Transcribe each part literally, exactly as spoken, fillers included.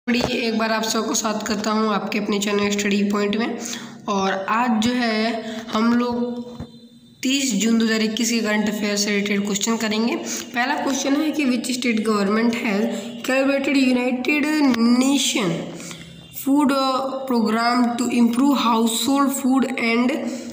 एक बार आप सबको साथ करता हूँ आपके अपने चैनल स्टडी पॉइंट में। और आज जो है हम लोग तीस जून दो हज़ार इक्कीस के करंट अफेयर से रिलेटेड क्वेश्चन करेंगे। पहला क्वेश्चन है कि which state government has calibrated united nation food programme to improve household food and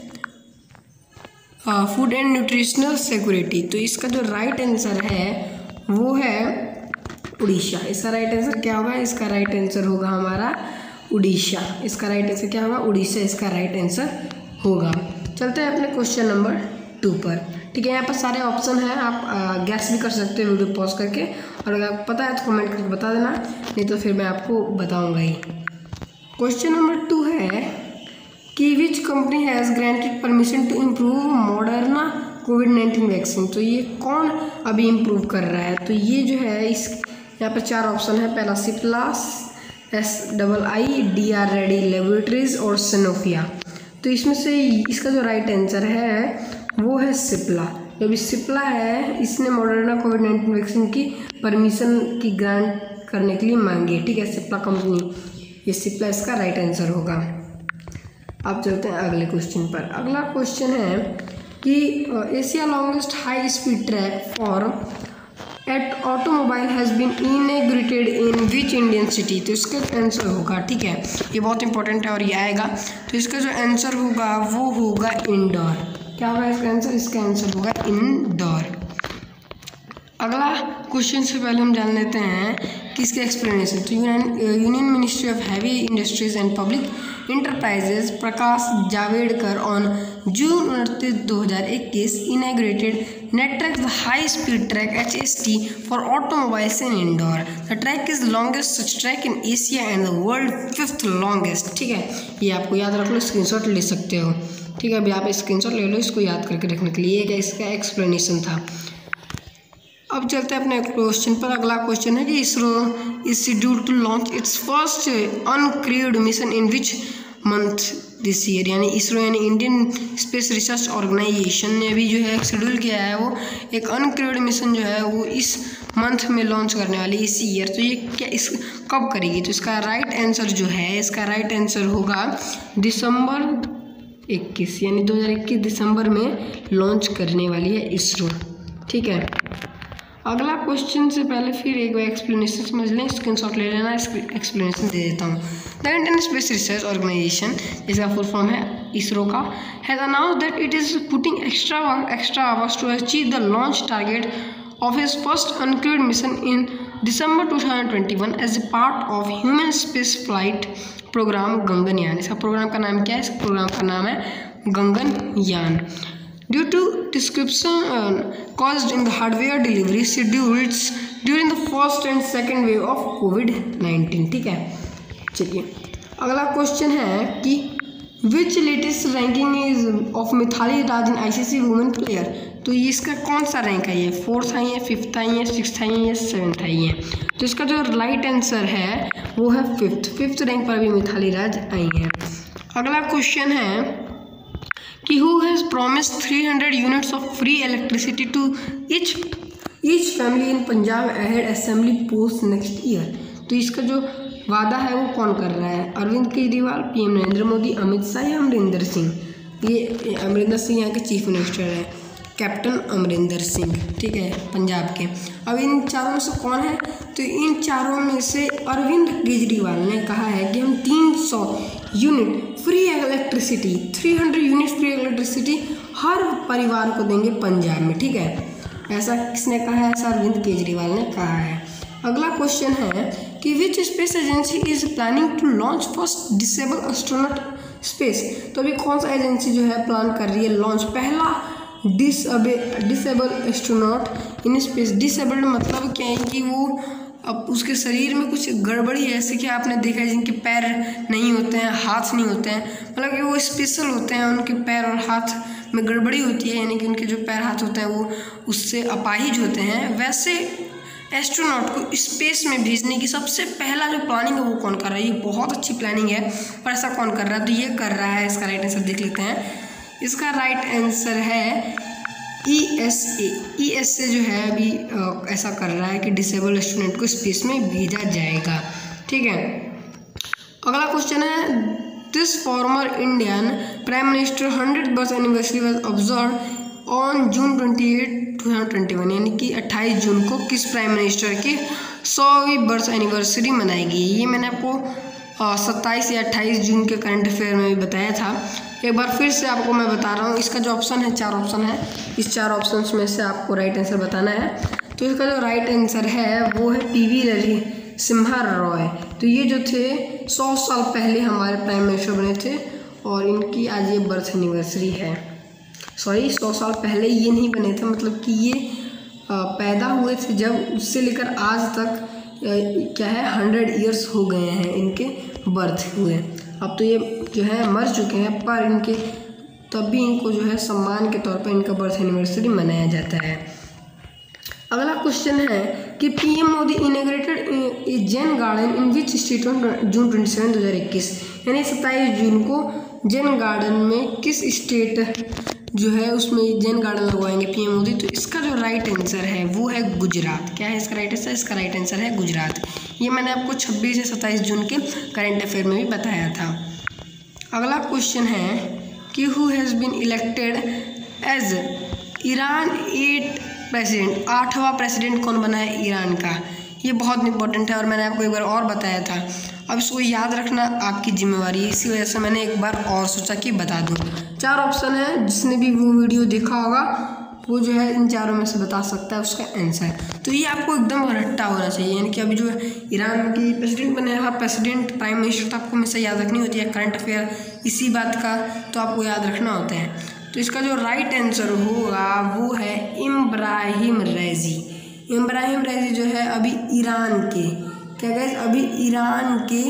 food and nutritional security. तो इसका जो राइट आंसर है वो है उड़ीसा। इसका राइट आंसर क्या होगा? इसका राइट आंसर होगा हमारा उड़ीसा। इसका राइट आंसर क्या होगा? उड़ीसा इसका राइट आंसर होगा। चलते हैं अपने क्वेश्चन नंबर टू पर। ठीक है, यहाँ पर सारे ऑप्शन हैं, आप गैस भी कर सकते हो वीडियो पॉज करके, और अगर आपको पता है तो कमेंट करके बता देना, नहीं तो फिर मैं आपको बताऊँगा ही। क्वेश्चन नंबर टू है कि which company has granted permission to improve Moderna COVID nineteen vaccine. तो ये कौन अभी इम्प्रूव कर रहा है? तो ये जो है इस यहाँ पर चार ऑप्शन है। पहला Cipla, S double I, D R Reddy laboratories और सनोफिया। तो इसमें से इसका जो राइट आंसर है वो है सिप्ला। जो भी सिप्ला है इसने मॉडर्ना कोविड नाइन्टीन वैक्सीन की परमिशन की ग्रांट करने के लिए मांगी है। ठीक है, सिप्ला कंपनी, ये सिप्ला इसका राइट आंसर होगा। अब चलते हैं अगले क्वेश्चन पर। अगला क्वेश्चन है कि Asia longest high speed track for eight automobile has been inaugurated in which Indian city. तो इसका आंसर होगा, ठीक है, ये बहुत इंपॉर्टेंट है और ये आएगा, तो इसका जो आंसर होगा वो होगा इंदौर। क्या होगा इसका आंसर? इसका आंसर होगा इंदौर। अगला क्वेश्चन से पहले हम जान लेते हैं कि इसके एक्सप्लेनेशन। तो union ministry of heavy industries and public enterprises Prakash Javadekar on June उनतीस दो हज़ार इक्कीस inaugurated NATRAX the high speed track H S T for automobiles in Indore. The track is longest such track in Asia and the world fifth longest. ठीक है, ये आपको याद रख लो, स्क्रीनशॉट ले सकते हो। ठीक है, अभी आप स्क्रीनशॉट ले लो इसको याद करके रखने के लिए, क्या इसका एक्सप्लेनेशन था। अब चलते हैं अपने क्वेश्चन पर। अगला क्वेश्चन है कि ISRO is schedule to launch its first uncrewed mission in which month this year. यानी इसरो यानी इंडियन स्पेस रिसर्च ऑर्गेनाइजेशन ने अभी जो है शेड्यूल किया है वो एक अनक्रूड मिशन जो है वो इस मंथ में लॉन्च करने वाली इसी ईयर। तो ये क्या इस कब करेगी? तो इसका राइट आंसर जो है इसका राइट आंसर होगा दिसंबर इक्कीस, यानी दो हज़ार इक्कीस दिसंबर में लॉन्च करने वाली है इसरो। ठीक है, अगला क्वेश्चन से पहले फिर एक बार एक्सप्लेनेशन समझ लें, स्क्रीनशॉट ले लेना, एक्सप्लेनेशन दे देता हूँ। The Indian space research organisation, जिसका फुल फॉर्म है इसरो का, has announced that it is putting extra extra hours to achieve the launch target of his first uncrewed mission in December two thousand twenty one as a part of human space flight programme Gaganyaan. इसका programme का नाम क्या है? इस programme का नाम है Gaganyaan. Due to disruption uh, caused in the hardware delivery schedules during the first and second wave of COVID nineteen. ठीक है, चलिए अगला क्वेश्चन है कि which latest ranking is of Mithali Raj in ICC women player. तो ये इसका कौन सा रैंक है? ये फोर्थ आई है, फिफ्थ आई है, सिक्स्थ आई है या सेवन्थ आई है? तो इसका जो राइट आंसर है वो है फिफ्थ। फिफ्थ रैंक पर अभी मिथाली राज आई है। अगला क्वेश्चन है कि who has promised three hundred units of free electricity to each each family in Punjab ahead assembly polls next year। तो इसका जो वादा है वो कौन कर रहा है? अरविंद केजरीवाल, पीएम नरेंद्र मोदी, अमित शाह या अमरिंदर सिंह? ये अमरिंदर सिंह यहाँ के चीफ मिनिस्टर है, कैप्टन अमरिंदर सिंह। ठीक है, पंजाब के। अब इन चारों में से कौन है? तो इन चारों में से अरविंद केजरीवाल ने कहा है कि हम तीन सौ unit free electricity three hundred unit free electricity हर परिवार को देंगे पंजाब में। ठीक है, ऐसा किसने कहा है? ऐसा अरविंद केजरीवाल ने कहा है। अगला क्वेश्चन है कि which space agency is planning to launch first disable astronaut space. तो अभी कौन सा एजेंसी जो है प्लान कर रही है लॉन्च पहला डिसअबे disable astronaut in space. Disabled मतलब क्या है कि वो अब उसके शरीर में कुछ गड़बड़ी है, ऐसे कि आपने देखा है जिनके पैर नहीं होते हैं, हाथ नहीं होते हैं, मतलब कि वो स्पेशल होते हैं, उनके पैर और हाथ में गड़बड़ी होती है, यानी कि उनके जो पैर हाथ होते हैं वो उससे अपाहिज होते हैं। वैसे एस्ट्रोनॉट को स्पेस में भेजने की सबसे पहला जो प्लानिंग है वो कौन कर रहा है? ये बहुत अच्छी प्लानिंग है, पर ऐसा कौन कर रहा है? तो ये कर रहा है, इसका राइट आंसर देख लेते हैं। इसका राइट आंसर है E S A. E S A जो है अभी आ, ऐसा कर रहा है कि डिसेबल स्टूडेंट को स्पेस में भेजा जाएगा। ठीक है। अगला क्वेश्चन है, this former Indian prime minister hundred birth anniversary was observe on June twenty eight two thousand twenty one, यानी कि अट्ठाईस जून को किस प्राइम मिनिस्टर की सौवीं बर्थ एनिवर्सरी मनाई गई। ये मैंने आपको सत्ताईस या अट्ठाईस जून के करंट अफेयर में भी बताया था। एक बार फिर से आपको मैं बता रहा हूँ। इसका जो ऑप्शन है, चार ऑप्शन है, इस चार ऑप्शंस में से आपको राइट आंसर बताना है। तो इसका जो राइट आंसर है वो है पी वी नरसिम्हा रॉय। तो ये जो थे सौ साल पहले हमारे प्राइम मिनिस्टर बने थे और इनकी आज ये बर्थ एनिवर्सरी है। सॉरी, सौ साल पहले ये नहीं बने थे, मतलब कि ये पैदा हुए थे जब, उससे लेकर आज तक क्या है हंड्रेड ईयर्स हो गए हैं इनके बर्थ हुए। अब तो ये जो है मर चुके हैं, पर इनके तब भी इनको जो है सम्मान के तौर पर इनका बर्थ एनिवर्सरी मनाया जाता है। अगला क्वेश्चन है कि PM Modi inaugurated a Jain garden in which state on June twenty seven दो हज़ार इक्कीस, यानी सत्ताईस जून को जैन गार्डन में किस स्टेट जो है उसमें जैन गार्डन लगवाएंगे पीएम मोदी। तो इसका जो राइट आंसर है वो है गुजरात। क्या है इसका राइट आंसर? इसका राइट आंसर है गुजरात। ये मैंने आपको छब्बीस से सत्ताईस जून के करंट अफेयर में भी बताया था। अगला क्वेश्चन है कि who has been elected as Iran eight president, आठवां प्रेसिडेंट कौन बना है ईरान का। ये बहुत इंपॉर्टेंट है और मैंने आपको एक बार और बताया था। अब इसको याद रखना आपकी जिम्मेवारी है, इसी वजह से मैंने एक बार और सोचा कि बता दूं। चार ऑप्शन है, जिसने भी वो वीडियो देखा होगा वो जो है इन चारों में से बता सकता है उसका आंसर। तो ये आपको एकदम रट्टा होना चाहिए, यानी कि अभी जो है ईरान की प्रेसिडेंट बने हैं, हर प्रेसिडेंट प्राइम मिनिस्टर तो आपको हमेशा याद रखनी होती है। करंट अफेयर इसी बात का तो आपको याद रखना होता है। तो इसका जो राइट आंसर होगा वो है इब्राहिम रईसी। इब्राहिम रईसी जो है अभी ईरान के क्या गाइस अभी ईरान के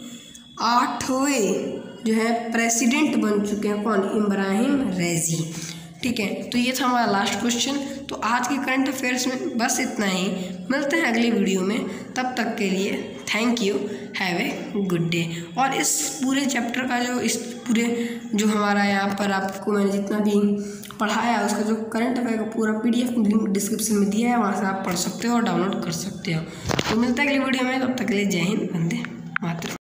आठवें जो है प्रेसिडेंट बन चुके हैं। कौन? इब्राहिम रईसी। ठीक है, तो ये था हमारा लास्ट क्वेश्चन। तो आज के करंट अफेयर्स में बस इतना ही। मिलते हैं अगले वीडियो में, तब तक के लिए thank you, have a good day. और इस पूरे चैप्टर का जो इस पूरे जो हमारा यहाँ पर आपको मैंने जितना भी पढ़ाया उसका जो करंट अफेयर का पूरा पीडीएफ लिंक डिस्क्रिप्शन में दिया है, वहाँ से आप पढ़ सकते हो और डाउनलोड कर सकते हो। तो मिलता है अगले वीडियो में, तब तक के लिए जय हिंद, वंदे मातरम।